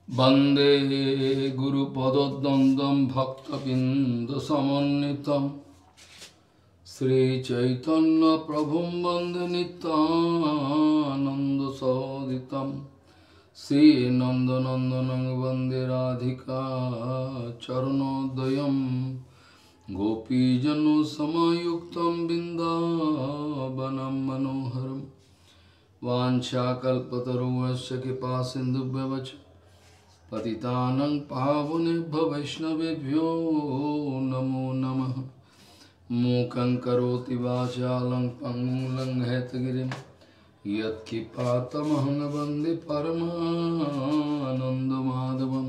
वंदे गुरुपद्वंदं भक्तबिंदसमन्वितं श्रीचैतन्यप्रभुं वन्दे नित्यानन्दसहोदितं श्रीनन्दनन्दनं वन्दे राधिका चरणोदयं गोपीजनसमयुक्तं बिन्दावनं मनोहरं वाञ्छाकल्पतरुश्च कृपासिन्धुभ्यश्च पतितानं पावनेभ्यो वैष्णवेभ्यो नमो नमः। मूकं करोति वाचालं पङ्गुं लङ्घयतगिरिं यत्किपातमहं वन्दे परमानन्दमाधवं।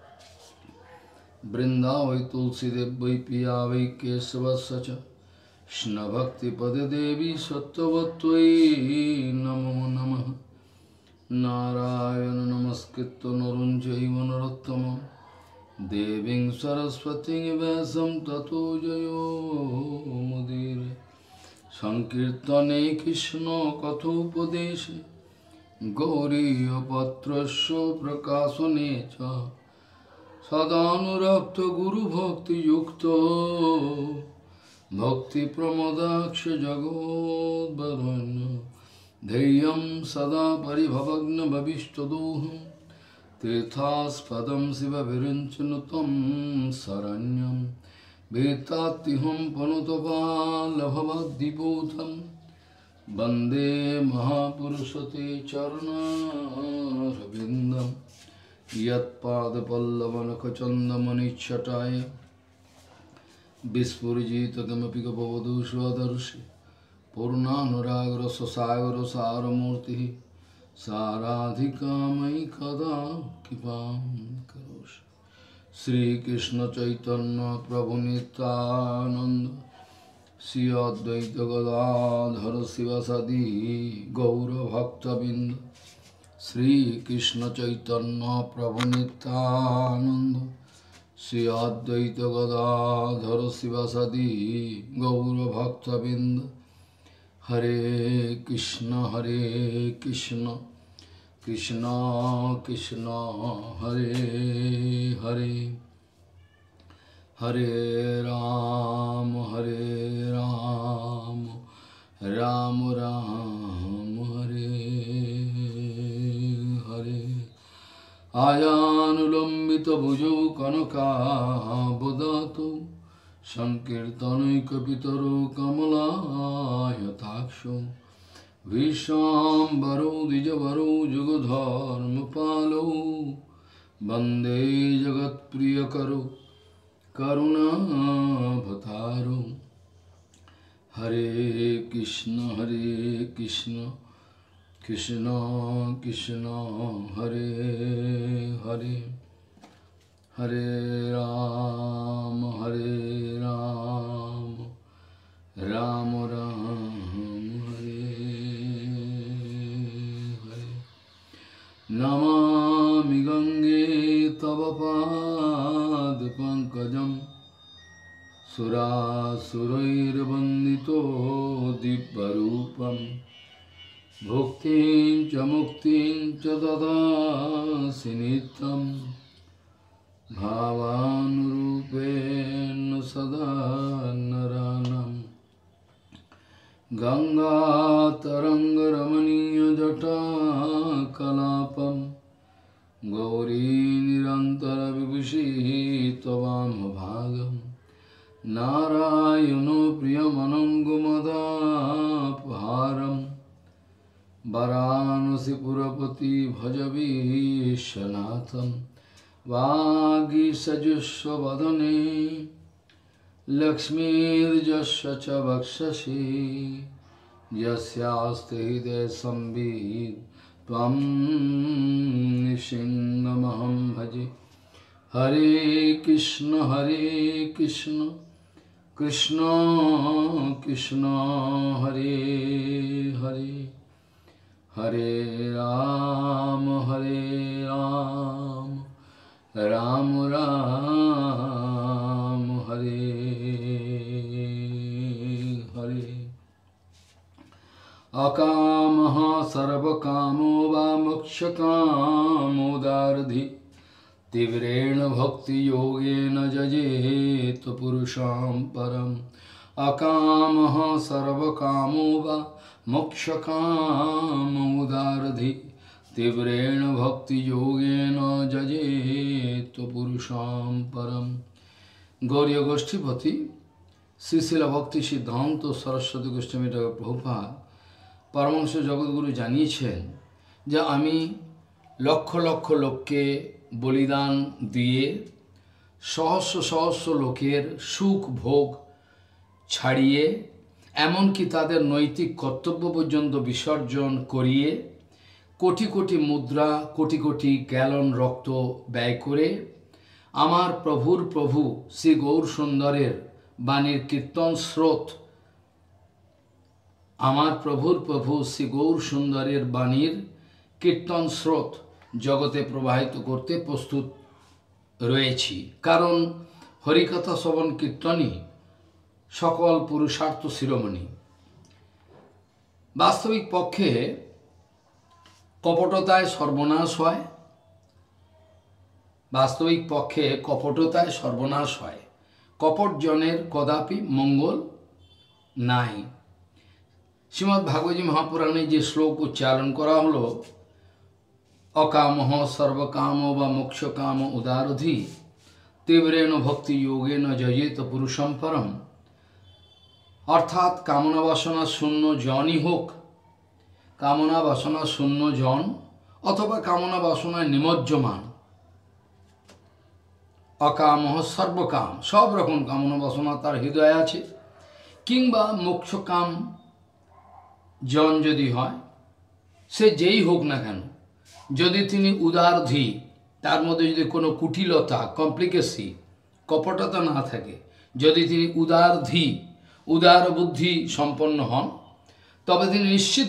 वृन्दावै तुलसीदेव वै पिया वै केशवस्य च कृष्णभक्तिपदे देवी सत्त्ववत्त्वयि नमो नमः। नारायण नमस्कृत्य नरं चैव नरोत्तमं देवीं सरस्वतीं व्यासं ततो जयो मुदीरये। संकीर्तने कृष्ण कथोपदेशे गौरीयपत्रस्य प्रकाशने च सदानुरक्त गुरुभक्तियुक्तो भक्तिप्रमोदाक्ष जगोद्वरुण्य धैर्यं सदा परिभवग्नभविष्टदोहं तीर्थास्पदं शिवविरिञ्चनुतं शरण्यं भीतात्तिहं पनुतपाल्लभवद्दिपूतं वन्दे महापुरुषते चरणारविन्दं यत्पादपल्लवनखचन्दमनिच्छटाय विस्फुरिजित किमपि गपवधू स्वदर्शि पूर्णानुराग रससागर सारमूर्ति साराधिका मयि कदा कृपां करोषि। श्रीकृष्ण चैतन्य प्रभु नित्यानंद श्री अद्वैत गदाधर शिवसदि गौरभक्तबिंद। श्रीकृष्ण चैतन्य प्रभु नित्यानंद श्री अद्वैत गदाधर शिवसदि गौरभक्तबिंद। हरे कृष्ण कृष्ण कृष्ण हरे हरे, हरे राम राम राम हरे हरे। आयानुलम्बित भुजौ कनकाबदातौ संकीर्तनैकपितरो कमलायताक्षो विश्वाम्बरो द्विजवरो जुगधर्मपालो वन्दे जगत्प्रियकरो करुणावतारो। हरे कृष्ण कृष्ण कृष्ण हरे हरे, हरे राम राम राम हरे हरे। नमामि गंगे तव पादपङ्कजं सुरासुरैर्वन्दितो दिव्यरूपं भुक्तिं च मुक्तिं च ददासि नित्यं भावानुरूपेण सदा नरानं। गंगातरङ्गरमणीयजटाकलापं गौरी निरन्तरविभूषी त्वामभागं नारायणो प्रियमनङ्गमदापहारं वाराणसीपुरपति भजवीशनाथं। वागीसजुष्वदने लक्ष्मीर्यस्य च वक्षसि यस्यास्ति हृदये संवित् त्वं नृसिंहमहं भजे। हरे कृष्ण कृष्ण कृष्ण हरे हरे, हरे राम राम राम हरे हरे। अकामः सर्वकामो वा मोक्षकामोदारधि तीव्रेण भक्ति योगेन जजेत पुरुषां परम अकामः सर्वकामो वा मोक्षकामोदारधि तीव्रेण भक्ति योगेन जजेत पुरुषां परम। गौरीय गोष्ठीपति শ্রীশিল ভক্তি সিদ্ধান্ত সরস্বতী গোস্বামী ঠাকুর প্রভুপাদ পরমহংস জগৎগুরু জানিয়েছেন যে আমি লক্ষ লক্ষ লোককে বলিদান দিয়ে সহস্র সহস্র লোকের সুখ ভোগ ছাড়িয়ে এমনকি তাদের নৈতিক কর্তব্য পর্যন্ত বিসর্জন করিয়ে কোটি কোটি মুদ্রা কোটি কোটি গ্যালন রক্ত ব্যয় করে আমার প্রভুর প্রভু শ্রী গৌর সুন্দরের বাণীর কীর্তন স্রোত আমার প্রভুর প্রভু শ্রী গৌর সুন্দরের বাণীর কীর্তন স্রোত জগতে প্রবাহিত করতে প্রস্তুত রয়েছি। কারণ হরিকথা শ্রবণ কীর্তনই সকল পুরুষার্থ শিরোমণি। বাস্তবিক পক্ষে কপটতায় সর্বনাশ হয়, বাস্তবিক পক্ষে কপটতায় সর্বনাশ হয়, কপট জনের কদাপি মঙ্গল নাই। শ্রীমদ্ ভাগবতী মহাপুরাণে যে শ্লোক উচ্চারণ করা হলো, অকামহ সর্বকাম বা মোক্ষকাম উদারধি তীব্রেণ ভক্তি যোগেন জয়েত পুরুষম পরম, অর্থাৎ কামনা বাসনা শূন্য জনই হোক, কামনা বাসনা শূন্য জন অথবা কামনা বাসনায় নিমজ্জমান, অকামহ সর্বকাম সব রকম কামনা বাসনা তার হৃদয়ে আছে, কিংবা মোক্ষকাম জন যদি হয়, সে যেই হোক না কেন, যদি তিনি উদারধি, তার মধ্যে যদি কোনো কুটিলতা কমপ্লিকেসি কপটতা না থাকে, যদি তিনি উদারধি উদার বুদ্ধি সম্পন্ন হন, তবে তিনি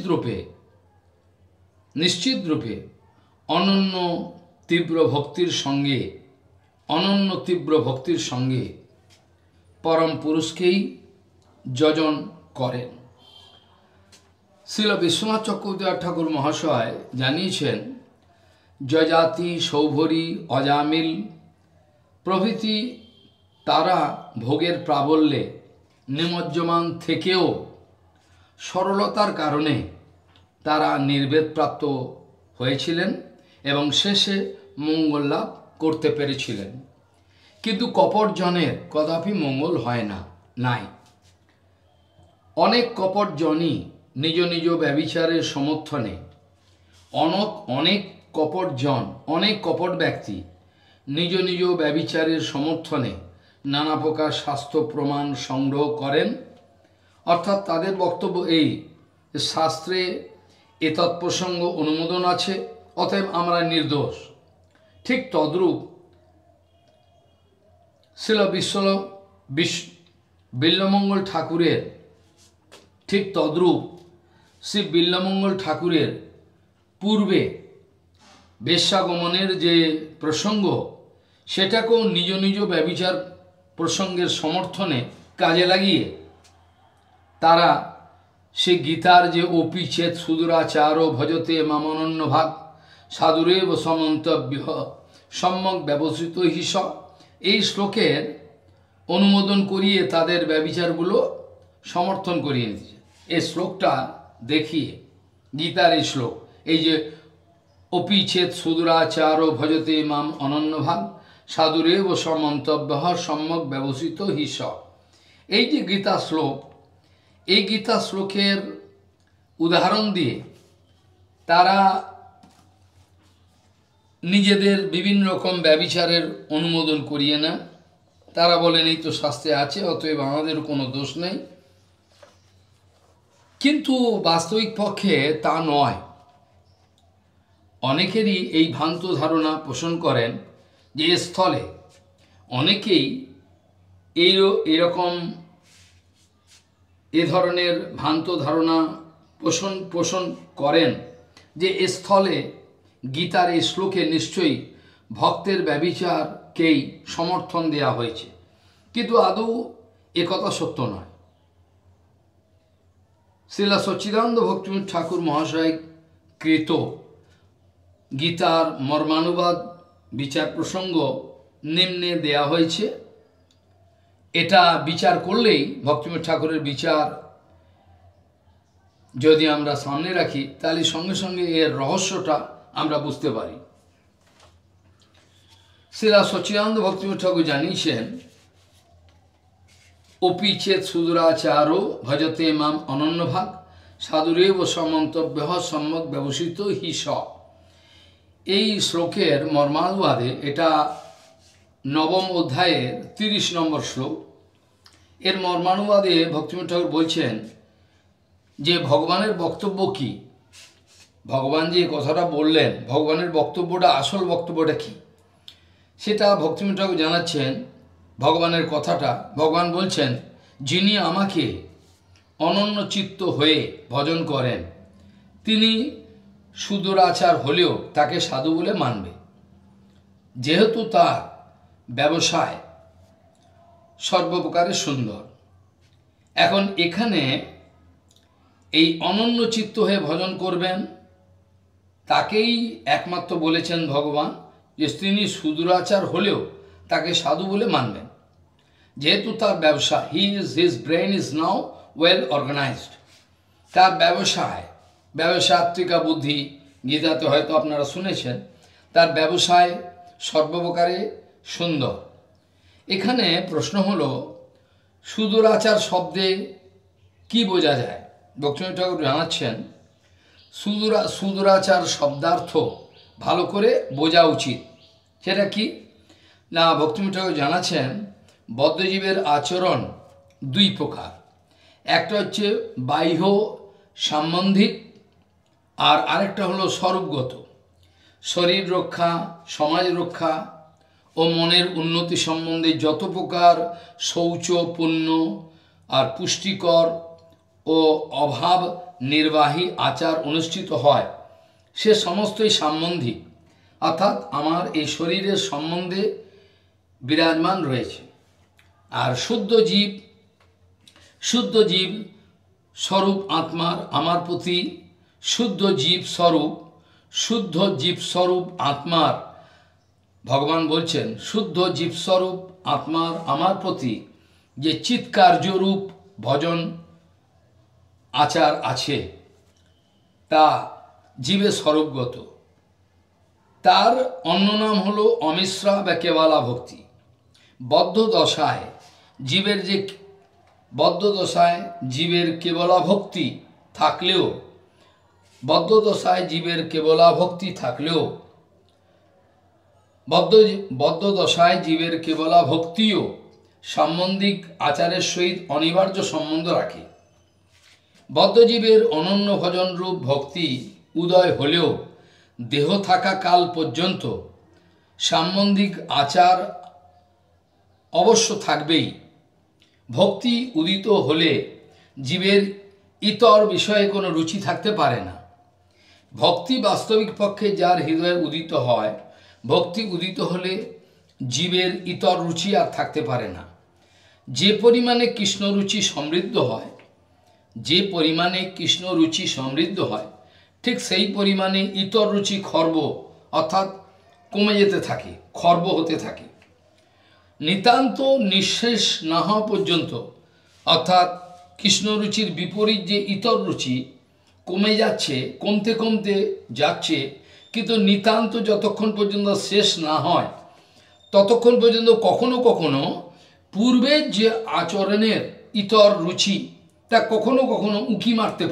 নিশ্চিত রূপে অনন্য তীব্র ভক্তির সঙ্গে পরম পুরুষকেই যজন করেন। শ্রীল বিশ্বনাথ চক্রবর্তী ঠাকুর মহাশয় জানিয়েছেন, যজাতি সৌভরী অজামিল প্রভৃতি তারা ভোগের প্রাবল্যে নিমজ্জমান থেকেও সরলতার কারণে তারা নির্বেদ প্রাপ্ত হয়েছিলেন এবং শেষে মঙ্গল লাভ করতে পেরেছিলেন। কিন্তু কপট জনের কদাপি মঙ্গল হয় না, নাই। অনেক কপট জনই নিজ নিজ ব্যভিচারের সমর্থনে, অনেক কপট ব্যক্তি নিজ নিজ ব্যভিচারের সমর্থনে নানা প্রকার শাস্ত্র প্রমাণ সংগ্রহ করেন। অর্থাৎ তাদের বক্তব্য এই, শাস্ত্রে এ তৎপ্রসঙ্গ অনুমোদন আছে, অতএব আমরা নির্দোষ। ঠিক তদ্রূপ শ্রীল বিল্বমঙ্গল ঠাকুরের শ্রী বিল্বমঙ্গল ঠাকুরের পূর্বে বেশ্যাগমনের যে প্রসঙ্গ, সেটাকেও নিজ নিজ ব্যভিচার প্রসঙ্গের সমর্থনে কাজে লাগিয়ে তারা সে গীতার যে অপি চেত সুদূরাচারো ভজতে মামনন্য ভাগ সাধুরেব সমন্তব্য সম্যক ব্যবস্থিত হিস, এই শ্লোকের অনুমোদন করিয়ে তাদের ব্যভিচারগুলো সমর্থন করিয়ে দিয়েছে। এই শ্লোকটা দেখিয়ে, গীতার এই শ্লোক, এই যে অপি চেত সুদূরাচারো ভজতে মাম অনন্যভাগ সাধুরেব সমন্তব্য সম্যক ব্যবস্থিত হিস, এই যে গীতা শ্লোক, এই গীতা শ্লোকের উদাহরণ দিয়ে তারা নিজেদের বিভিন্ন রকম ব্যভিচারের অনুমোদন করিয়ে না। তারা বলেন এই তো শাস্ত্রে আছে, অতএব আমাদের কোনো দোষ নেই। কিন্তু বাস্তবিক পক্ষে তা নয়। অনেকেরই এই ভ্রান্ত ধারণা পোষণ করেন যে স্থলে অনেকেই এরকম এ ধরনের ভ্রান্ত ধারণা পোষণ করেন যে স্থলে গীতার এই শ্লোকে নিশ্চয়ই ভক্তের ব্যভিচারকেই সমর্থন দেয়া হয়েছে, কিন্তু আদৌ একথা সত্য নয়। শ্রীলা সচ্চিদানন্দ ভক্তিবিনোদ ঠাকুর মহাশয় কৃত গীতার মর্মানুবাদ বিচার প্রসঙ্গ নিম্নে দেয়া হয়েছে। এটা বিচার করলেই ভক্তিবিনোদ ঠাকুরের বিচার যদি আমরা সামনে রাখি তাহলে সঙ্গে সঙ্গে এর রহস্যটা আমরা বুঝতে পারি। শ্রীলা সচ্চিদানন্দ ভক্তিবিনোদ ঠাকুর জানিয়েছেন, অপি চেত সুদূরাচারো ভজতে মাম অনন্যভাগ সাধুরেব সমন্তব্য সম্যক ব্যবসিত হি স। এই শ্লোকের মর্মানুবাদে, এটা নবম অধ্যায়ের 30 নম্বর শ্লোক, এর মর্মানুবাদে ভক্তিবিনোদ ঠাকুর বলছেন যে ভগবানের বক্তব্য কি, ভগবান যে কথাটা বললেন, ভগবানের বক্তব্যটা, আসল বক্তব্যটা কি, সেটা ভক্তিবিনোদ ঠাকুর জানাচ্ছেন। ভগবানের কথাটা, ভগবান বলছেন, যিনি আমাকে অনন্য চিত্ত হয়ে ভজন করেন তিনি সুদূরাচার হলেও তাকে সাধু বলে মানবে, যেহেতু তার ব্যবসায় সর্বপ্রকারে সুন্দর। এখন এখানে এই অনন্য চিত্ত হয়ে ভজন করবেন তাকেই একমাত্র বলেছেন ভগবান যে তিনি সুদূরাচার হলেও তাকে সাধু বলে মানবেন, যেহেতু তার ব্যবসা, his brain is now well organised. তার ব্যবসায়িকা বুদ্ধি, গীতাতে হয়তো আপনারা শুনেছেন, তার ব্যবসায় সর্বপ্রকারে সুন্দর। এখানে প্রশ্ন হলো, সুদূরাচার শব্দে কি বোঝা যায়? ভক্তিবিনোদ ঠাকুর জানাচ্ছেন, সুদূরাচার শব্দার্থ ভালো করে বোঝা উচিত। সেটা কি না, ভক্তিবিনোদ ঠাকুর জানাচ্ছেন, বদ্ধজীবের আচরণ দুই প্রকার। একটা হচ্ছে বাহ্য সাম্বন্ধিক, আর আরেকটা হলো স্বরূপগত। শরীর রক্ষা, সমাজ রক্ষা ও মনের উন্নতি সম্বন্ধে যত প্রকার শৌচ, পুণ্য আর পুষ্টিকর ও অভাব নির্বাহী আচার অনুষ্ঠিত হয়, সে সমস্তই সাম্বন্ধিক, অর্থাৎ আমার এই শরীরের সম্বন্ধে বিরাজমান রয়েছে। আর শুদ্ধ জীব স্বরূপ আত্মার আমার প্রতি, শুদ্ধ জীব স্বরূপ আত্মার, ভগবান বলছেন শুদ্ধ জীব স্বরূপ আত্মার আমার প্রতি যে চিৎকার্যরূপ ভজন আচার আছে তা জীবের স্বরূপগত। তার অন্য নাম হলো অমিশ্রা বা কেবলা ভক্তি। বদ্ধ দশায় জীবের কেবলা ভক্তি থাকলেও, ভক্তিও সাম্বন্ধিক আচারের সহিত অনিবার্য সম্বন্ধ রাখে। বদ্ধজীবের অনন্য ভজনরূপ ভক্তি উদয় হলেও দেহ থাকা কাল পর্যন্ত সাম্বন্ধিক আচার অবশ্য থাকবেই। ভক্তি উদিত হলে জীবের ইতর বিষয়ে কোনো রুচি থাকতে পারে না। ভক্তি বাস্তবিক পক্ষে যার হৃদয়ে উদিত হয়, ভক্তি উদিত হলে জীবের ইতর রুচি আর থাকতে পারে না। যে পরিমাণে কৃষ্ণ রুচি সমৃদ্ধ হয়, ঠিক সেই পরিমাণে ইতর রুচি খর্ব অর্থাৎ কমে যেতে থাকে, খর্ব হতে থাকে। নিতান্ত নিঃশেষ না হওয়া পর্যন্ত, অর্থাৎ কৃষ্ণরুচির বিপরীত যে ইতর রুচি কমতে যাচ্ছে, কিন্তু নিতান্ত যতক্ষণ পর্যন্ত শেষ না হয় ততক্ষণ পর্যন্ত কখনো কখনো পূর্বের যে আচরণের ইতর রুচি তা কখনো কখনো উঁকি মারতে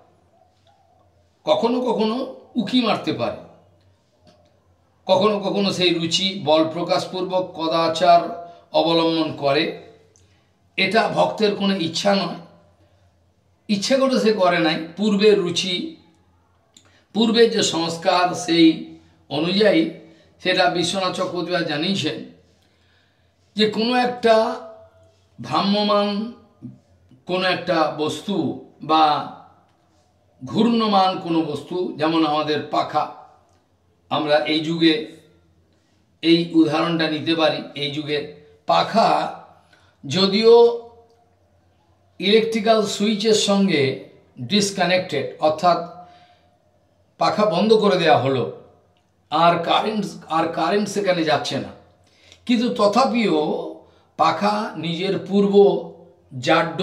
পারে, কখনো কখনো সেই রুচি বল প্রকাশপূর্বক কদাচার অবলম্বন করে। এটা ভক্তের কোনো ইচ্ছা নয়, ইচ্ছে করে সে করে নাই, পূর্বের রুচি, পূর্বের যে সংস্কার সেই অনুযায়ী। সেটা বিশ্বনাথ চক্রবর্তী জানিয়েছেন যে কোনো একটা ভ্রাম্যমান কোনো একটা বস্তু বা ঘূর্ণমান কোনো বস্তু, যেমন আমাদের পাখা, আমরা এই যুগে এই উদাহরণটা নিতে পারি। এই যুগে পাখা যদিও ইলেকট্রিক্যাল সুইচের সঙ্গে ডিসকানেক্টেড, অর্থাৎ পাখা বন্ধ করে দেওয়া হলো, আর কারেন্ট সেখানে যাচ্ছে না, কিন্তু তথাপিও পাখা নিজের পূর্ব জাড্য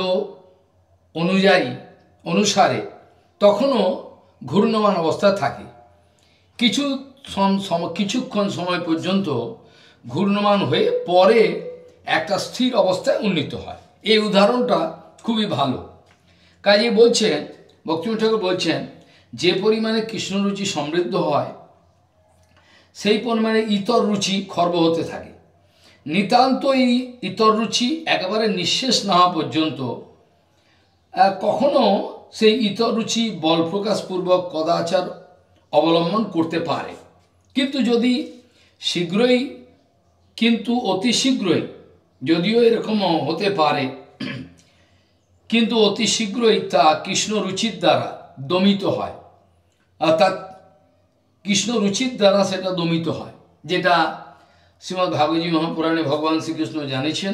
অনুসারে তখনও ঘূর্ণমান অবস্থা থাকে। কিছুক্ষণ সময় পর্যন্ত ঘূর্ণমান হয়ে পরে একটা স্থির অবস্থায় উন্নীত হয়। এই উদাহরণটা খুবই ভালো। কাজে বলছেন, ভক্তিবিনোদ ঠাকুর বলছেন, যে পরিমাণে কৃষ্ণরুচি সমৃদ্ধ হয় সেই পরিমাণে ইতর রুচি খর্ব হতে থাকে। নিতান্ত এই ইতর রুচি একেবারে নিঃশেষ না হওয়া পর্যন্ত কখনো সেই ইতর রুচি বল প্রকাশপূর্বক কদাচার অবলম্বন করতে পারে, কিন্তু অতি শীঘ্রই, যদিও এরকম হতে পারে, কিন্তু অতি শীঘ্রই তা কৃষ্ণ রুচির দ্বারা দমিত হয়। অর্থাৎ কৃষ্ণ রুচির দ্বারা সেটা দমিত হয়, যেটা শ্রীমদ্ ভাগবতী মহাপুরাণে ভগবান শ্রীকৃষ্ণ জানিয়েছেন,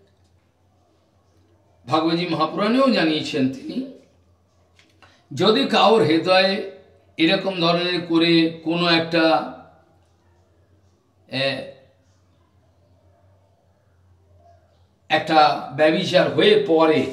ভাগবতী মহাপুরাণেও জানিয়েছেন তিনি, যদি কারোর হৃদয়ে এরকম ধরনের করে কোনো একটা ব্যভিচার হয়ে পড়ে,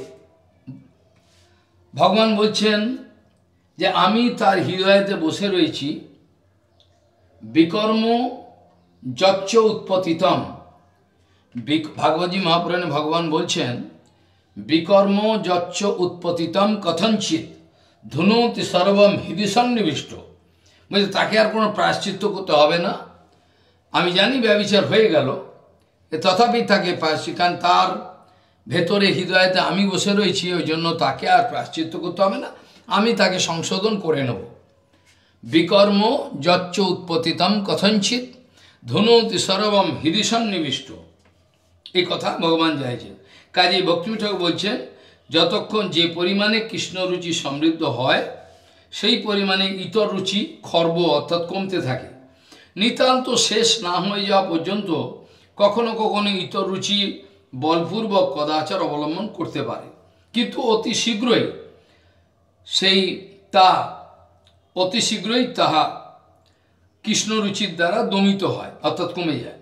ভগবান বলছেন যে আমি তার হৃদয়েতে বসে রয়েছি, বিকর্ম যচ্চ উৎপতিতম। ভাগবতী মহাপুরাণে ভগবান বলছেন, বিকর্ম যচ্চ উৎপতিতম কথঞ্চিত ধুনোতি সর্বম হৃদি সন্নিবিষ্ট। বলছে তাকে আর কোনো প্রায়শ্চিত্ত করতে হবে না। আমি জানি ব্যভিচার হয়ে গেল, তথাপি তাকে প্রায়শ্চিত, কারণ তার ভেতরে হৃদয়তে আমি বসে রয়েছি, ওই জন্য তাকে আর প্রায়শ্চিত্ত করতে হবে না, আমি তাকে সংশোধন করে নেব। বিকর্ম যচ্চ উৎপতিতম কথঞ্চিত ধুনোতি সর্বম হৃদি সন্নিবিষ্ট, এই কথা ভগবান চাইছেন। কাজেই ভক্তিবিনোদ ঠাকুর বলছেন, যতক্ষণ যে পরিমাণে কৃষ্ণ রুচি সমৃদ্ধ হয় সেই পরিমাণে ইতর রুচি খর্ব অর্থাৎ কমতে থাকে। নিতান্ত শেষ না হয়ে যাওয়া পর্যন্ত কখনো কখনো ইতর রুচি বলপূর্বক কদাচার অবলম্বন করতে পারে, কিন্তু অতি শীঘ্রই তাহা কৃষ্ণ রুচির দ্বারা দমিত হয়, অর্থাৎ কমে যায়।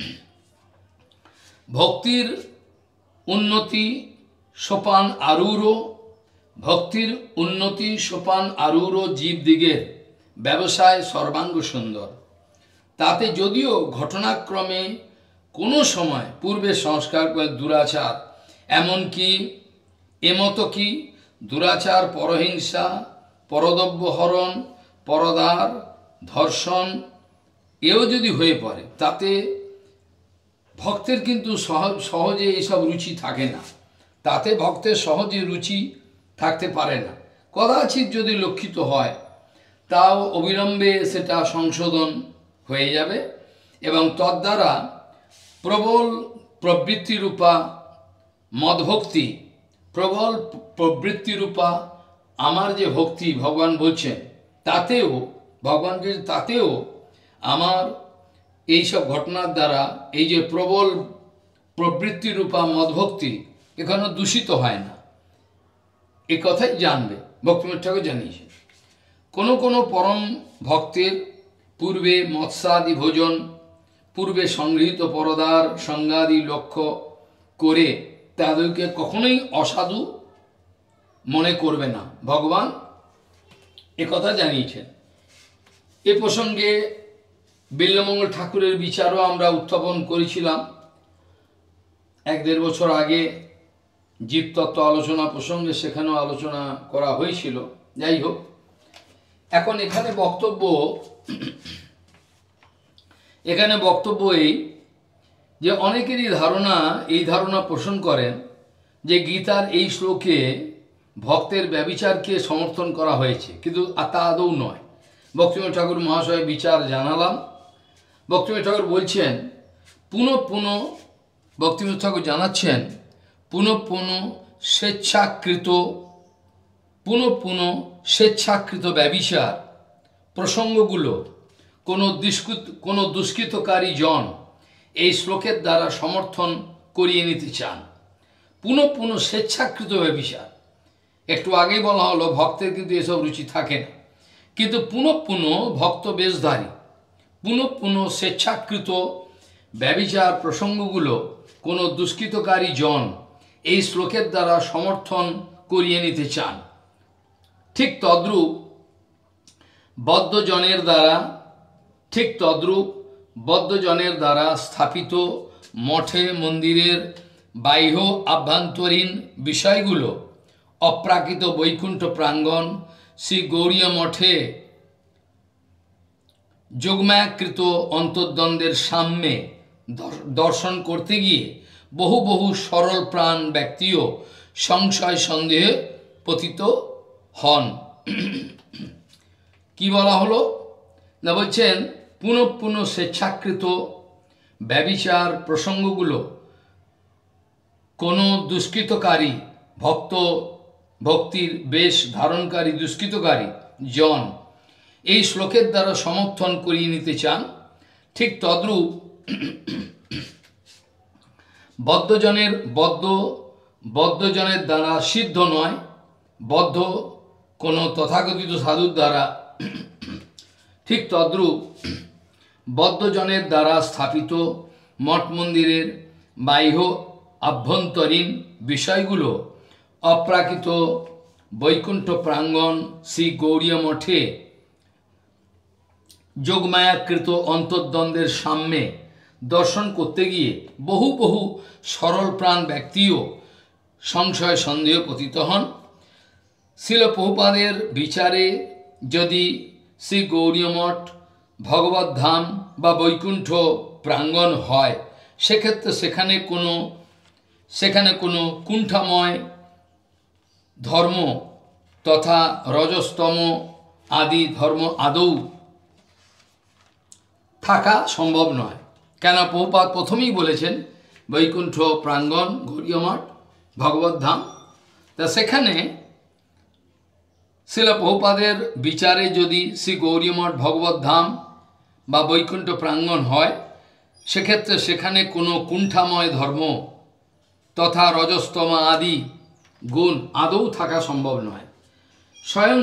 ভক্তির উন্নতি সোপান আরূঢ় জীবদিগের ব্যবসায় সর্বাঙ্গ সুন্দর। তাতে যদিও ঘটনাক্রমে কোনো সময় পূর্বে সংস্কার করে দুরাচার, এমনকি কি দুরাচার, পরহিংসা, পরদ্রব্যহরণ, পরদার, ধর্ষণ এও যদি হয়ে পড়ে, তাতে ভক্তের কিন্তু সহজে এইসব রুচি থাকে না, তাতে ভক্তের সহজে রুচি থাকতে পারে না। কদাচিৎ যদি লক্ষিত হয় তাও অবিলম্বে সেটা সংশোধন হয়ে যাবে, এবং তদ্বারা প্রবল প্রবৃত্তিরূপা মদভক্তি, প্রবল প্রবৃত্তিরূপা আমার যে ভক্তি ভগবান বলছেন, তাতেও আমার এইসব ঘটনার দ্বারা এই যে প্রবল প্রবৃত্তিরূপা মদভক্তি এখানে দূষিত হয় না, এ কথাই জানবে। ভক্তিবিনোদ ঠাকুর জানিয়েছেন, কোনো পরম ভক্তের পূর্বে মৎস্যাদি ভোজন, পূর্বে সংগৃহীত পরদার সঙ্গাদি লক্ষ্য করে তাদেরকে কখনোই অসাধু মনে করবে না, ভগবান একথা জানিয়েছেন। এ প্রসঙ্গে বিল্বমঙ্গল ঠাকুরের বিচারও আমরা উত্থাপন করেছিলাম 1-1.5 বছর আগে জীবতত্ত্ব আলোচনা প্রসঙ্গে, সেখানেও আলোচনা করা হয়েছিল। যাই হোক, এখন এখানে বক্তব্য এই যে অনেকেরই এই ধারণা পোষণ করেন যে গীতার এই শ্লোকে ভক্তের ব্যভিচারকে সমর্থন করা হয়েছে, কিন্তু তা আদৌ নয়। ভক্তিবিনোদ ঠাকুর মহাশয় বিচার জানালাম। ভক্তিবিনোদ ঠাকুর বলছেন, ভক্তিবিনোদ ঠাকুর জানাচ্ছেন, স্বেচ্ছাকৃত ব্যভিচার প্রসঙ্গগুলো কোনো দুষ্কৃতকারী জন এই শ্লোকের দ্বারা সমর্থন করিয়ে নিতে চান। স্বেচ্ছাকৃত ব্যভিচার, একটু আগেই বলা হলো ভক্তের কিন্তু এসব রুচি থাকে না, কিন্তু ভক্ত বেশধারী পুনঃ পুনঃ স্বেচ্ছাকৃত ব্যভিচার প্রসঙ্গগুলো কোনো দুষ্কৃতকারী জন এই শ্লোকের দ্বারা সমর্থন করিয়ে নিতে চান। ঠিক তদ্রূপ বদ্ধজনের দ্বারা স্থাপিত মঠে মন্দিরের বাহ্য আভ্যন্তরীণ বিষয়গুলো অপ্রাকৃত বৈকুণ্ঠ প্রাঙ্গণ শ্রী গৌড়ীয় মঠে যোগমায়াকৃত অন্তর্দ্বন্দ্বের সাম্যে দর্শন করতে গিয়ে বহু বহু সরল প্রাণ ব্যক্তিও সংশয় সন্দেহে পতিত হন। কি বলা হলো না, বলছেন পুনঃ পুনঃ স্বেচ্ছাকৃত ব্যভিচার প্রসঙ্গগুলো কোনো দুষ্কৃতকারী ভক্তির বেশ ধারণকারী দুষ্কৃতকারী জন এই শ্লোকের দ্বারা সমর্থন করিয়ে নিতে চান। ঠিক তদ্রূপ বদ্ধজনের দ্বারা সিদ্ধ নয়, বদ্ধ কোনো তথাকথিত সাধুর দ্বারা, ঠিক তদ্রূপ বদ্ধজনের দ্বারা স্থাপিত মঠ মন্দিরের বাহ্য আভ্যন্তরীণ বিষয়গুলো অপ্রাকৃত বৈকুণ্ঠ প্রাঙ্গণ শ্রী গৌড়ীয় মঠে যোগমায়াকৃত অন্তর্দ্বন্দ্বের সাম্যে দর্শন করতে গিয়ে বহু বহু সরল প্রাণ ব্যক্তিও সংশয় সন্দেহ পতিত হন। শিল প্রভুপাদের বিচারে যদি শ্রী গৌড়ীয় মঠ ভগবত ধাম বা বৈকুণ্ঠ প্রাঙ্গণ হয়, সেক্ষেত্রে সেখানে কোনো কুণ্ঠাময় ধর্ম তথা রজস্তম আদি ধর্ম আদৌ থাকা সম্ভব নয়। কেন প্রভুপাদ প্রথমেই বলেছেন বৈকুণ্ঠ প্রাঙ্গণ গৌড়ীয় মঠ ভগবত ধাম, তা সেখানে শিল প্রভুপাদের বিচারে যদি শ্রী গৌড়ীয় মঠ ভগবত ধাম বা বৈকুণ্ঠ প্রাঙ্গণ হয়, সেক্ষেত্রে সেখানে কোনো কুণ্ঠাময় ধর্ম তথা রজস্তমা আদি গুণ আদৌ থাকা সম্ভব নয়। স্বয়ং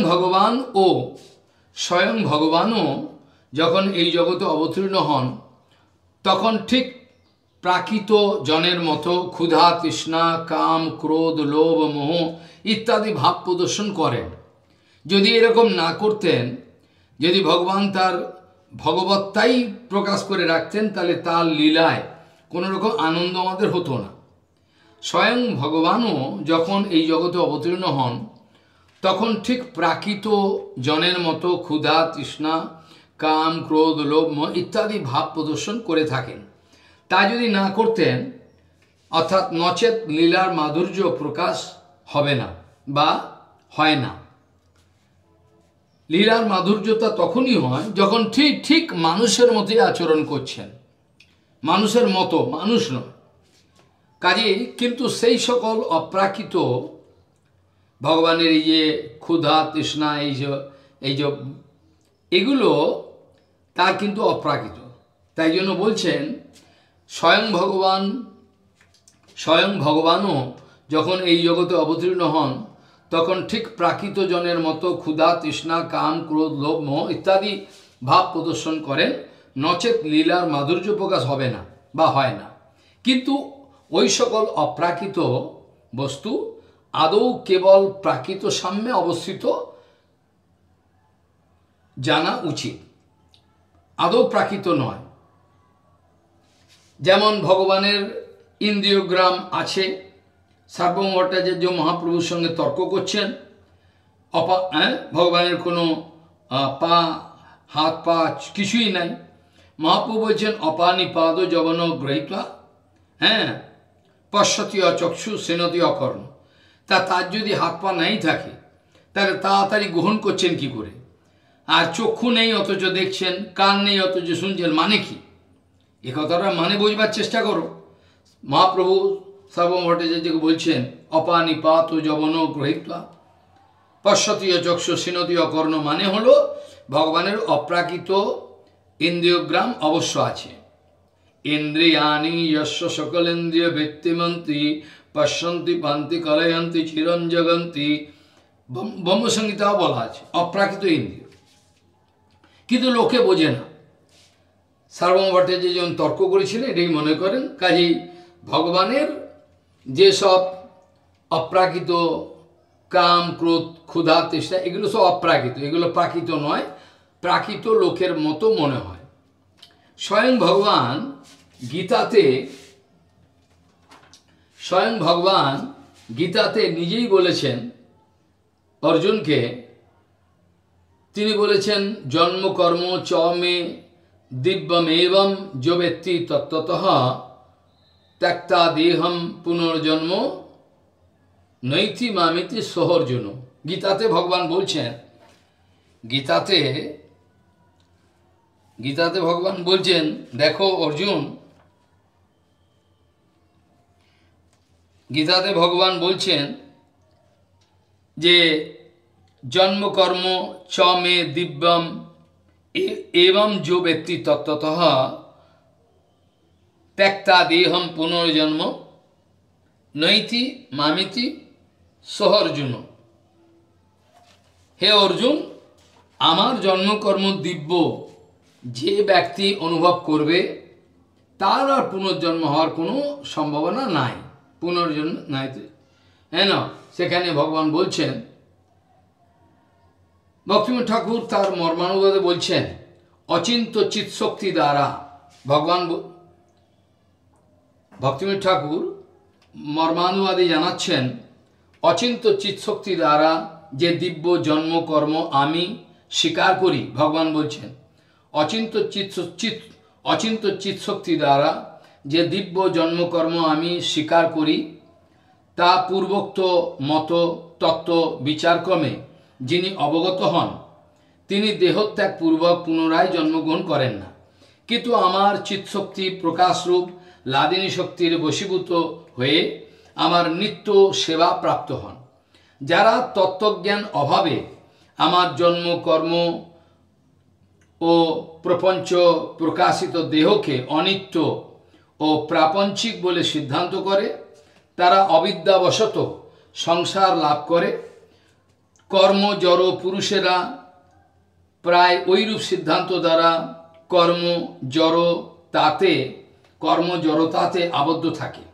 ভগবানও যখন এই জগতে অবতীর্ণ হন, তখন ঠিক প্রাকৃত জনের মতো ক্ষুধা তৃষ্ণা কাম ক্রোধ লোভ মোহ ইত্যাদি ভাব প্রদর্শন করেন। যদি এরকম না করতেন, যদি ভগবান তার ভগবত্তাই প্রকাশ করে রাখতেন, তাহলে তার লীলায় কোনো রকম আনন্দ আমাদের হতো না। স্বয়ং ভগবানও যখন এই জগতে অবতীর্ণ হন, তখন ঠিক প্রাকৃত জনের মতো ক্ষুধা তৃষ্ণা কাম ক্রোধ লোভ মোহ ইত্যাদি ভাব প্রদর্শন করে থাকেন। তা যদি না করতেন, অর্থাৎ নচেত লীলার মাধুর্য প্রকাশ হবে না বা হয় না। লীলার মাধুর্যতা তখনই হয় যখন ঠিক মানুষের মতোই আচরণ করছেন, মানুষের মতো, মানুষ নয়। কাজেই কিন্তু সেই সকল অপ্রাকৃত ভগবানের এই যে ক্ষুধা তৃষ্ণা এই যে এগুলো তা কিন্তু অপ্রাকৃত। তাই জন্য বলছেন স্বয়ং ভগবানও যখন এই জগতে অবতীর্ণ হন, তখন ঠিক প্রাকৃত জনের মতো ক্ষুধা তৃষ্ণা কাম ক্রোধ লোভ মোহ ইত্যাদি ভাব প্রদর্শন করেন, নচেত লীলার মাধুর্য প্রকাশ হবে না বা হয় না। কিন্তু ওই সকল অপ্রাকৃত বস্তু আদৌ কেবল প্রাকৃত সাম্যে অবস্থিত জানা উচিত, আদৌ প্রাকৃত নয়। যেমন ভগবানের ইন্দ্রিয়গ্রাম আছে, সার্বভৌম ভট্টাচার্য মহাপ্রভুর সঙ্গে তর্ক করছেন, ভগবানের কোনো পা হাত পা কিছুই নাই। মহাপ্রভু বলছেন অপানিপাদ যবন গ্রহিতা পশ্যতি অচক্ষু সেনতি অকর্ণ। তার যদি হাত পা নাই থাকে, তাহলে তাড়াতাড়ি গ্রহণ করছেন কি করে? আর চক্ষু নেই অথচ দেখছেন, কান নেই অথচ শুনছেন, মানে কি? এ কথাটা মানে বোঝবার চেষ্টা করো। মহাপ্রভু সার্বভৌম ভট্টাচার্যকে বলছেন অপানিপাত যবন গ্রহিতা পশ্যতি অচক্ষু সেনতি অকর্ণ, মানে হলো ভগবানের অপ্রাকৃত ইন্দ্রিয়গ্রাম অবশ্য আছে। ইন্দ্রিয়ানি যস্য সকলেন্দ্রিয় বৃত্তিমন্ত্রী পশ্যন্তি পান্তি কলয়ন্তি চিরঞ্জগন্তি, ব্রহ্মসংহিতাও বলা আছে অপ্রাকৃত ইন্দ্রিয়। কিন্তু লোকে বোঝে না। সার্বভৌম ভট্টাচার্য যেমন তর্ক করেছিলেন এটাই মনে করেন। কাজেই ভগবানের যেসব অপ্রাকৃত কাম, ক্রোধ, ক্ষুধা, তেষ্টা, এগুলো সব অপ্রাকৃত, এগুলো প্রাকৃত নয়, প্রাকৃত লোকের মতো মনে হয়। স্বয়ং ভগবান গীতাতে নিজেই বলেছেন অর্জুনকে, তিনি বলেছেন জন্ম কর্ম চ মে দিব্যমেবং যো বেত্তি তত্ত্বতঃ ত্যক্তা দেহম পুনর্জন্ম নৈতি মামিতি সহ অর্জুন। গীতাতে ভগবান বলছেন, গীতাতে ভগবান বলছেন, দেখো অর্জুন, গীতাতে ভগবান বলছেন যে জন্ম কর্ম চ মে দিব্যম एवं जो व्यक्ति तत्त्वतः त्यक्ता देहम पुनर्जन्म नैति मामिति सह अर्जुन। हे अर्जुन, आमार जन्म कर्म दिव्य जे व्यक्ति अनुभव करबे तार और पुनर्जन्म हওয়ার কোনো সম্ভাবনা নাই, পুনর্জন্ম নাই, है ना। সেখানে ভগবান বলছেন, ভক্তিবিনোদ ঠাকুর তার মর্মানুবাদে বলছেন, অচিন্ত চিৎশক্তি দ্বারা ভগবান, ভক্তিবিনোদ ঠাকুর মর্মানুবাদে জানাচ্ছেন, অচিন্ত চিৎশক্তি দ্বারা যে দিব্য জন্ম কর্ম আমি স্বীকার করি, ভগবান বলছেন অচিন্ত চিৎশক্তি দ্বারা যে দিব্য জন্মকর্ম আমি স্বীকার করি, তা পূর্বোক্ত মত তত্ত্ব বিচারক্রমে যিনি অবগত হন তিনি দেহত্যাগ পূর্বক পুনরায় জন্মগ্রহণ করেন না, কিন্তু আমার চিৎশক্তি প্রকাশরূপ লাদিনী শক্তির বশীভূত হয়ে আমার নিত্য সেবা প্রাপ্ত হন। যারা তত্ত্বজ্ঞান অভাবে আমার জন্ম কর্ম ও প্রপঞ্চ প্রকাশিত দেহকে অনিত্য ও প্রাপঞ্চিক বলে সিদ্ধান্ত করে, তারা অবিদ্যাবশত সংসার লাভ করে। কর্ম জড় পুরুষেরা প্রায় ওইরূপ সিদ্ধান্ত দ্বারা কর্ম জড়তাতে আবদ্ধ থাকে।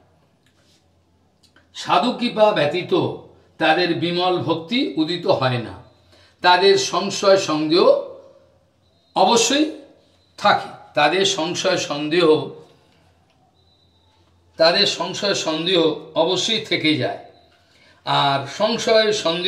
সাধু কৃপা ব্যতীত তাদের বিমল ভক্তি উদিত হয় না। তাদের সংশয় সন্দেহ অবশ্যই থাকে, তাদের সংশয় সন্দেহ অবশ্যই থেকে যায়। আর সংশয়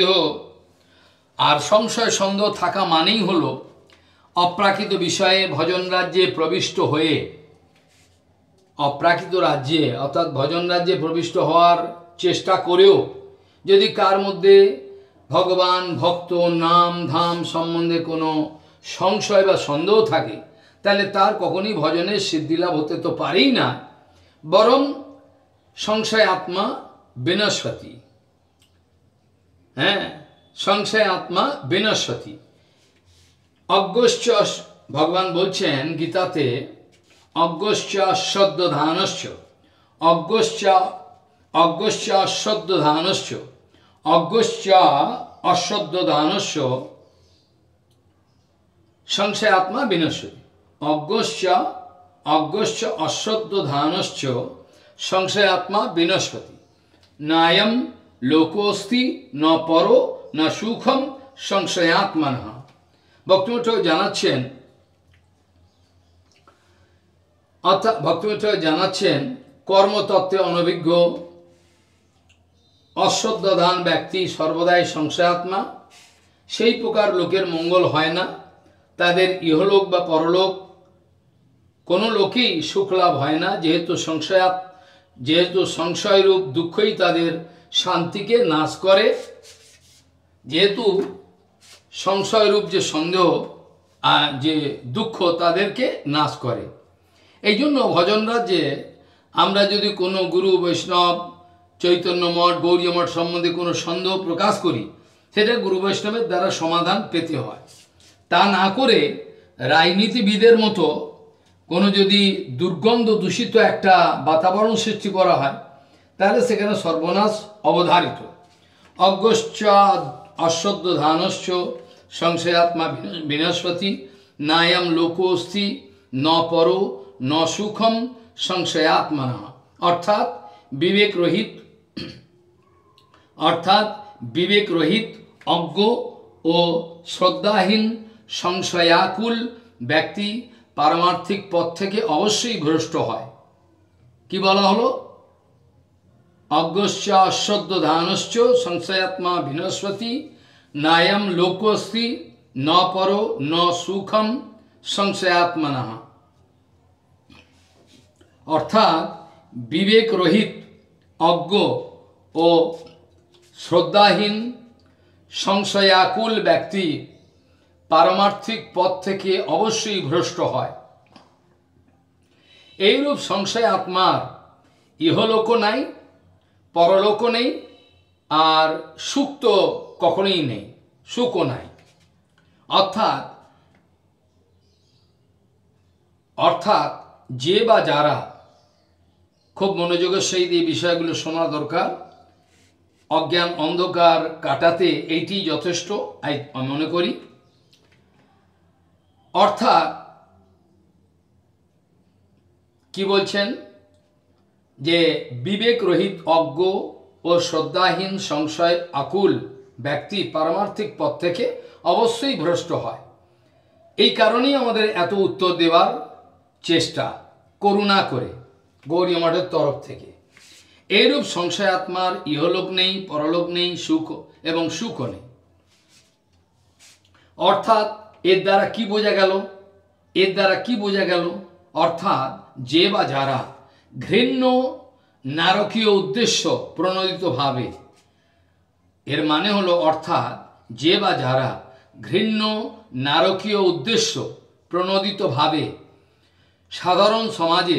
সন্দেহ থাকা মানেই হলো অপ্রাকৃত বিষয়ে ভজন রাজ্যে প্রবিষ্ট হয়ে, অপ্রাকৃত রাজ্যে অর্থাৎ ভজন রাজ্যে প্রবিষ্ট হওয়ার চেষ্টা করেও যদি কার মধ্যে ভগবান, ভক্ত, নাম ধাম সম্বন্ধে কোনো সংশয় বা সন্দেহ থাকে, তাহলে তার কখনই ভজনের সিদ্ধিলাভ হতে তো পারেই না, বরং সংশয় আত্মা বিনশ্বতি। হ্যাঁ, সংশয় আত্মা বিনশ্বতি। অজ্ঞশ্চ, ভগবান বলছেন গীতাতে, অজ্ঞশ্চ অশ্বদ্ধধানশ্চ, অজ্ঞশ্চ অশ্বদ্ধধানশ্চ সংশয় আত্মা বিনশ্বতি। অজ্ঞশ্চ অশ্বদ্ধধানশ্চ সংশয় আত্মা বিনশ্বতি। নায়ম লোকোস্তি ন পরো না সুখম সংশয়াত্মনঃ। ভক্তিবিনোদ জানাচ্ছেন, অর্থাৎ ভক্তিবিনোদ জানাচ্ছেন কর্মতত্ত্বে অনভিজ্ঞ অশ্রদ্ধান ব্যক্তি সর্বদাই সংশয়াত্মা। সেই প্রকার লোকের মঙ্গল হয় না, তাদের ইহলোক বা পরলোক কোনো লোকেই সুখ লাভ হয় না, যেহেতু সংশয়রূপ দুঃখই তাদের শান্তিকে নাশ করে। যেহেতু সংশয়রূপ যে সন্দেহ যে দুঃখ তাদেরকে নাশ করে। এই জন্য ভজন রাজ্যে আমরা যদি কোনো গুরু, বৈষ্ণব, চৈতন্য মঠ, গৌরী মঠ সম্বন্ধে কোনো সন্দেহ প্রকাশ করি, সেটা গুরু বৈষ্ণবের দ্বারা সমাধান পেতে হয়। তা না করে রাজনীতিবিদের মতো কোনো যদি দুর্গন্ধ দূষিত একটা বাতাবরণ সৃষ্টি করা হয়, তাহলে সেখানে সর্বনাশ অবধারিত। অজ্ঞশ্চ অশ্বদ্ধধানশ্চ সংশয়াত্মা বিনশ্বতি নায়াম লোকোস্তি ন পরো ন সুখম সংশয়াত্মনা। অর্থাৎ বিবেক রহিত অজ্ঞ ও শ্রদ্ধাহীন সংশয়াকুল ব্যক্তি পারমার্থিক পথ থেকে অবশ্যই ভ্রষ্ট হয়। কি বলা হলো? অজ্ঞশ্চ অশ্রদ্ধানশ্চ সংশয়াত্মা বিনশ্বতি নায়ম লোকস্তি ন পরো ন সুখম সংশয়াত্মনা। অর্থাৎ বিবেক রহিত অজ্ঞ ও শ্রদ্ধাহীন সংশয়াকুল ব্যক্তি পারমার্থিক পথ থেকে অবশ্যই ভ্রষ্ট হয়। এইরূপ সংশয় আত্মার ইহলোক নাই, পরলোক নেই, আর সুখ তো কখনোই নেই, সুখও নাই। অর্থাৎ যে বা যারা, খুব মনোযোগের সহিত এই বিষয়গুলো শোনা দরকার, অজ্ঞান অন্ধকার কাটাতে এইটি যথেষ্ট আমি মনে করি। অর্থাৎ কি বলছেন যে বিবেক রহিত অজ্ঞ ও শ্রদ্ধাহীন সংশয় আকুল ব্যক্তি পারমার্থিক পথ থেকে অবশ্যই ভ্রষ্ট হয়। এই কারণেই আমাদের এত উত্তর দেওয়ার চেষ্টা, করুণা করে গৌড়ীয় মঠের তরফ থেকে। এইরূপ সংশয় আত্মার ইহলোক নেই, পরলোক নেই, সুখ এবং সুখও নেই। অর্থাৎ এর দ্বারা কি বোঝা গেল? অর্থাৎ যে বা যারা ঘৃণ্য নারকীয় উদ্দেশ্য প্রণোদিত ভাবে, এর মানে হলো অর্থাৎ যে বা যারা ঘৃণ্য নারকীয় উদ্দেশ্য প্রণোদিত ভাবে সাধারণ সমাজে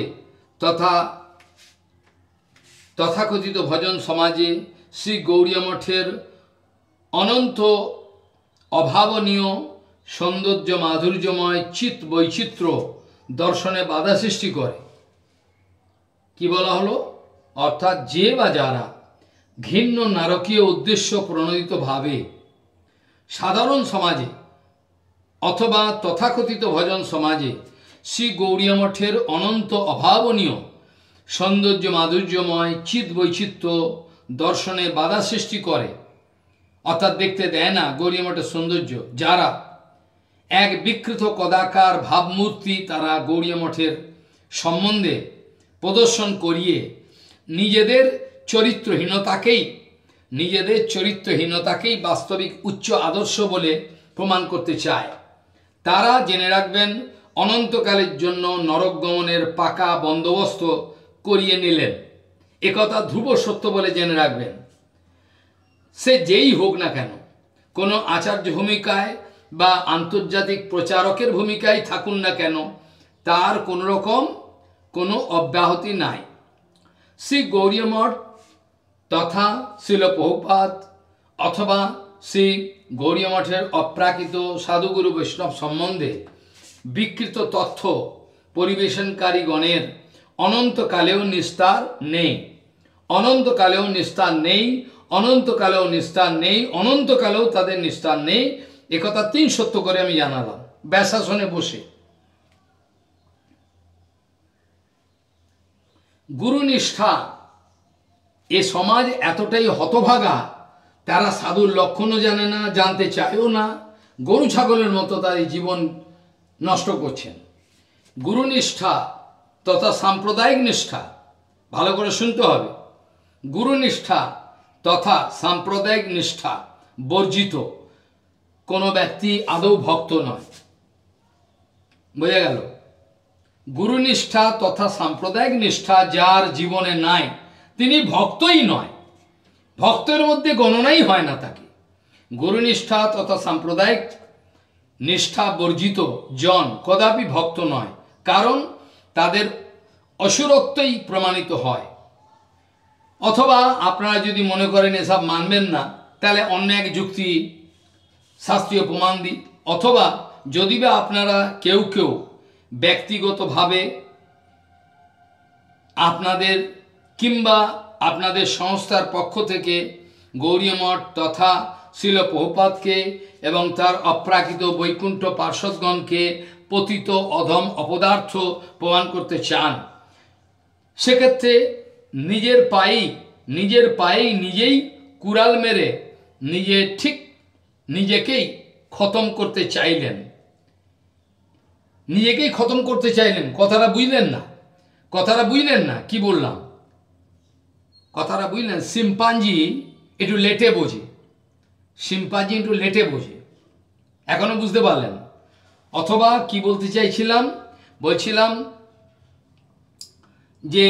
তথাকথিত ভজন সমাজে শ্রী গৌড়ীয় মঠের অনন্ত অভাবনীয় সৌন্দর্য মাধুর্যময় চিত বৈচিত্র্য দর্শনে বাধা সৃষ্টি করে। কি বলা হলো? অর্থাৎ যে বা যারা ঘৃণ্য নারকীয় উদ্দেশ্য প্রণোদিত ভাবে সাধারণ সমাজে অথবা তথাকথিত ভজন সমাজে শ্রী গৌড়ীয় মঠের অনন্ত অভাবনীয় সৌন্দর্য মাধুর্যময় চিত বৈচিত্র্য দর্শনে বাধা সৃষ্টি করে, অর্থাৎ দেখতে দেয় না গৌড়ীয় মঠের সৌন্দর্য। যারা এক বিকৃত কদাকার ভাবমূর্তি তারা গৌড়ীয় মঠের সম্বন্ধে প্রদর্শন করিয়ে নিজেদের চরিত্রহীনতাকেই বাস্তবিক উচ্চ আদর্শ বলে প্রমাণ করতে চায়। তারা জেনে রাখবেন অনন্তকালের জন্য নরক গমনের পাকা বন্দোবস্ত করিয়ে নিলেন, একথা ধ্রুব সত্য বলে জেনে রাখবেন। সে যেই হোক না কেন, কোনো আচার্য ভূমিকায় বা আন্তর্জাতিক প্রচারকের ভূমিকায় থাকুন না কেন, তার কোনো রকম কোনো অব্যাহতি নাই। শ্রী গৌড়ীয় মঠ তথা শিল প্রভুপাদ অথবা শ্রী গৌড়ীয় মঠের অপ্রাকৃত সাধুগুরু বৈষ্ণব সম্বন্ধে বিকৃত তথ্য পরিবেশনকারীগণের অনন্তকালেও নিস্তার নেই, অনন্তকালেও তাদের নিস্তার নেই। একথা 3 সত্য করে আমি জানালাম ব্যাসাসনে বসে। গুরুনিষ্ঠা, এ সমাজ এতটাই হতভাগা, তারা সাধুর লক্ষণও জানে না, জানতে চায়ও না, গরু ছাগলের মতো তাদের জীবন নষ্ট করছেন। গুরুনিষ্ঠা তথা সাম্প্রদায়িক নিষ্ঠা, ভালো করে শুনতে হবে, গুরুনিষ্ঠা তথা সাম্প্রদায়িক নিষ্ঠা বর্জিত কোনো ব্যক্তি আদৌ ভক্ত নয়। বোঝা গেল? গুরুনিষ্ঠা তথা সাম্প্রদায়িক নিষ্ঠা যার জীবনে নাই, তিনি ভক্তই নয়, ভক্তের মধ্যে গণনাই হয় না তাকে। গুরুনিষ্ঠা তথা সাম্প্রদায়িক নিষ্ঠা বর্জিত জন কদাপি ভক্ত নয়, কারণ তাদের অসুরত্বই প্রমাণিত হয়। অথবা আপনারা যদি মনে করেন এসব মানবেন না, তাহলে অন্য এক যুক্তি শাস্ত্রীয় প্রমাণ দিই। অথবা যদি বা আপনারা কেউ ব্যক্তিগতভাবে আপনাদের কিংবা আপনাদের সংস্থার পক্ষ থেকে গৌড়ীয় মঠ তথা শিল প্রভুপাদকে এবং তার অপ্রাকৃত বৈকুণ্ঠ পার্শ্বদগণকে পতিত অধম অপদার্থ প্রমাণ করতে চান, সেক্ষেত্রে নিজের পায়েই নিজেই কুড়াল মেরে নিজেকেই খতম করতে চাইলেন। কথাটা বুঝলেন না কি বললাম? কথাটা বুঝলেন? শিম্পাঞ্জি একটু লেটে বোঝে। এখনো বুঝতে পারলেন? অথবা কি বলতে চাইছিলাম? বলছিলাম যে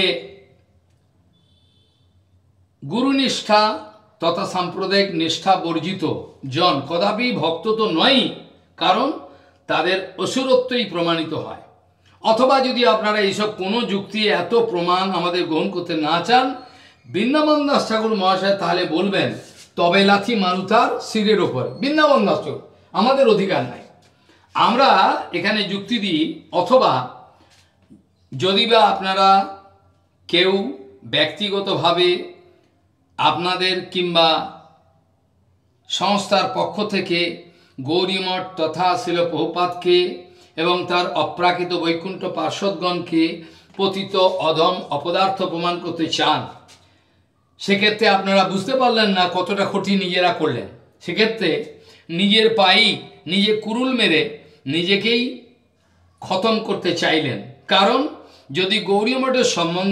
গুরুনিষ্ঠা তথা সাম্প্রদায়িক নিষ্ঠা বর্জিত জন কদাপি ভক্ত তো নয়, কারণ তাদের অসুরত্বই প্রমাণিত হয়। অথবা যদি আপনারা এইসব কোনো যুক্তি এত প্রমাণ আমাদের গ্রহণ করতে না চান, বৃন্দাবন দাস ঠাকুর মহাশয় তাহলে বলবেন তবে লাথি মারুতার শিরের ওপর। বৃন্দাবন দাস ঠাকুর, আমাদের অধিকার নাই। আমরা এখানে যুক্তি দিই। অথবা যদি বা আপনারা কেউ ব্যক্তিগতভাবে আপনাদের কিংবা সংস্থার পক্ষ থেকে গৌরীমঠ তথা শিল প্রভুপাদকে এবং তার অপ্রাকৃত বৈকুণ্ঠ পার্শ্বদগণকে পতিত অধম অপদার্থ প্রমাণ করতে চান, সেক্ষেত্রে আপনারা বুঝতে পারলেন না কতটা ক্ষতি নিজেরা করলেন। সেক্ষেত্রে নিজের পায়েই নিজে কুড়ুল মেরে নিজেকেই খতম করতে চাইলেন। কারণ যদি গৌরীমঠের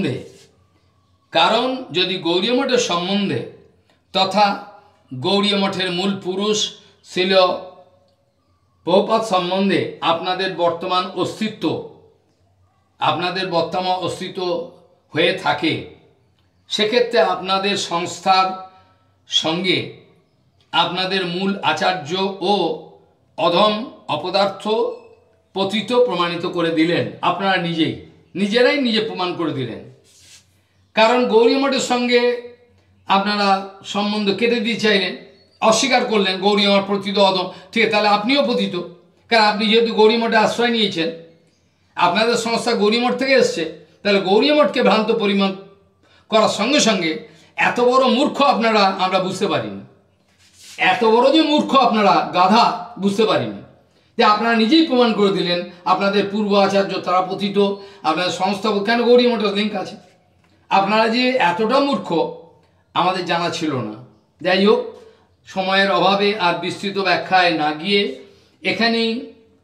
সম্বন্ধে তথা গৌরীমঠের মূল পুরুষ শিল প্রভুপাদ সম্বন্ধে আপনাদের বর্তমান অস্তিত্ব হয়ে থাকে, সেক্ষেত্রে আপনাদের সংস্থার সঙ্গে আপনাদের মূল আচার্য ও অধম অপদার্থ পতিত প্রমাণিত করে দিলেন। আপনারা নিজেরাই প্রমাণ করে দিলেন। কারণ গৌরীমঠের সঙ্গে আপনারা সম্বন্ধ কেটে দিয়ে চাইলেন, অস্বীকার করলেন গৌরীমঠ পতিত অধম। ঠিক আছে, তাহলে আপনিও পতিত, কারণ আপনি যেহেতু গৌরীমঠে আশ্রয় নিয়েছেন, আপনাদের সংস্থা গৌরীমঠ থেকে এসছে, তাহলে গৌরীমঠকে ভ্রান্ত পরিমাণ করার সঙ্গে সঙ্গে এত বড় মূর্খ আমরা বুঝতে পারিনি। এত বড় যে মূর্খ আপনারা গাধা বুঝতে পারিনি যে আপনারা নিজেই প্রমাণ করে দিলেন আপনাদের পূর্ব আচার্য তারা পতিত, আপনাদের সংস্থা কেন গৌরীমঠের লিঙ্ক আছে। আপনারা যে এতটা মূর্খ আমাদের জানা ছিল না। যাই হোক, সময়ের অভাবে আর বিস্তৃত ব্যাখ্যায় না গিয়ে এখানেই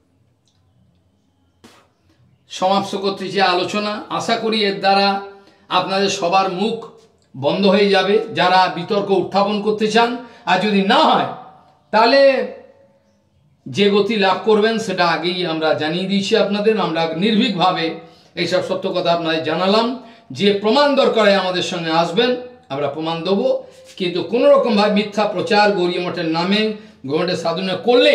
সমাপ্ত করতে যে আলোচনা। আশা করি এর দ্বারা আপনাদের সবার মুখ বন্ধ হয়ে যাবে যারা বিতর্ক উত্থাপন করতে চান। আর যদি না হয় তাহলে যে গতি লাভ করবেন সেটা আগেই আমরা জানিয়ে দিয়েছি আপনাদের। আমরা নির্ভীকভাবে এইসব সত্য কথা আপনাদের জানালাম। যে প্রমাণ দরকার আমাদের সঙ্গে আসবেন, আমরা প্রমাণ দেবো। কিন্তু কোনোরকমভাবে মিথ্যা প্রচার গৌরীমঠের নামে গৌরীমঠের সাধনা করলে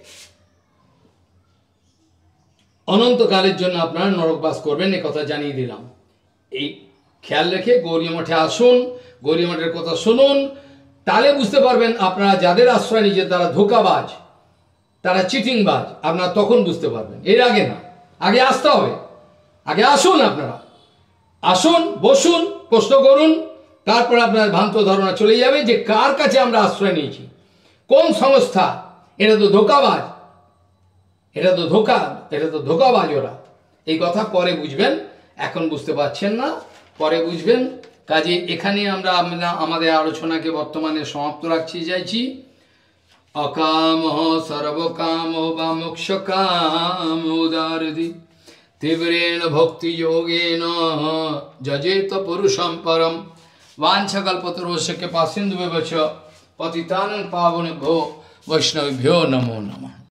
অনন্তকালের জন্য আপনারা নরকবাস করবেন, এ কথা জানিয়ে দিলাম। এই খেয়াল রেখে গৌরীমঠে আসুন, গৌরীমঠের কথা শুনুন, তাহলে বুঝতে পারবেন আপনারা যাদের আশ্রয় নিয়েছে তারা ধোঁকাবাজ, তারা চিটিংবাজ, আপনারা তখন বুঝতে পারবেন। এর আগে না, আগে আসতে হবে। আগে আসুন, আপনারা আসুন, বসুন, প্রশ্ন করুন, তারপর আপনার ভ্রান্ত ধারণা চলে যাবে যে কার কাছে আমরা আশ্রয় নিয়েছি, কোন সংস্থা। এটা তো ধোঁকাবাজ, এটা তো ধোঁকাবাজ ওরা। এই কথা পরে বুঝবেন, এখন বুঝতে পারছেন না, পরে বুঝবেন। কাজে এখানে আমরা আমাদের আলোচনাকে বর্তমানে সমাপ্ত রাখছি চাইছি। অকাম সর্বকাম বা মোক্ষ কাম উদারদি তীব্রেণ ভক্তি যোগেন যজেত পুরুষম পরম वाञ्छकल्पतरुश्च कृपासिन्धुभ्यो पतितानां पावनेभ्यो वैष्णवेभ्यो नमो नमः।